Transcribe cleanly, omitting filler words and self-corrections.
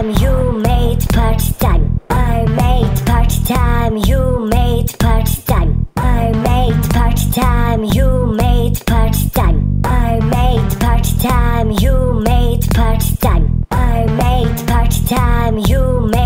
time, you made part-time. I made part-time, you made part-time. I made part-time, you made part-time. I made part-time, you made part-time. I made part-time, you made